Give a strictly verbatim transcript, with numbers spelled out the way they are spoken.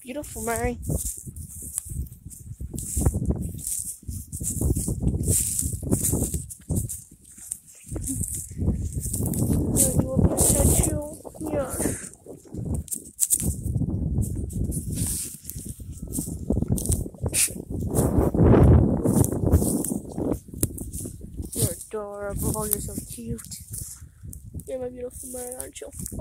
beautiful, Mary. You want me to touch you? Yes. You're adorable. You're so cute. You're my beautiful Mary, aren't you?